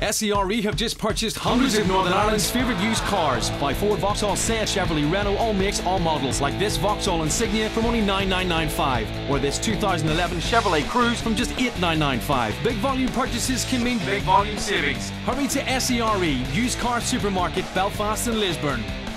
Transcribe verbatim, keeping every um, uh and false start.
S E R E have just purchased hundreds of Northern Ireland's favourite used cars. Buy Ford, Vauxhall, Seat, Chevrolet, Renault, all makes, all models, like this Vauxhall Insignia from only nine thousand nine hundred ninety-five, or this two thousand eleven Chevrolet Cruze from just eight thousand nine hundred ninety-five. Big volume purchases can mean big volume savings. Hurry to S E R E, used car supermarket, Belfast and Lisburn.